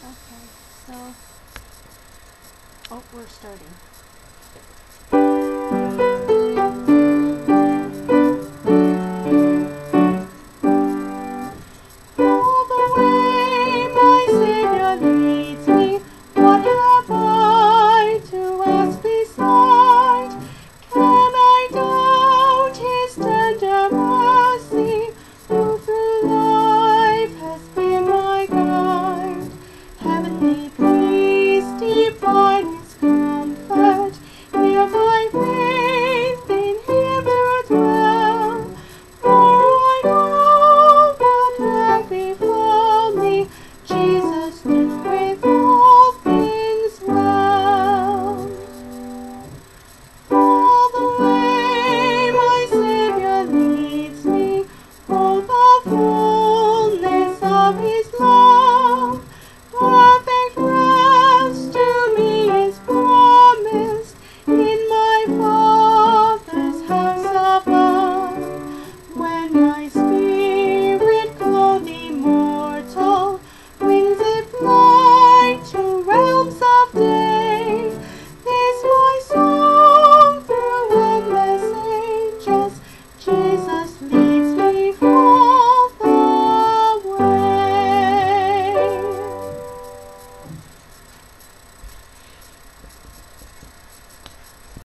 Okay, so, oh, we're starting. All the way my Savior leads me, what have I to ask beside? Can I doubt His tender mercy, who through life has been my guide? Heavenly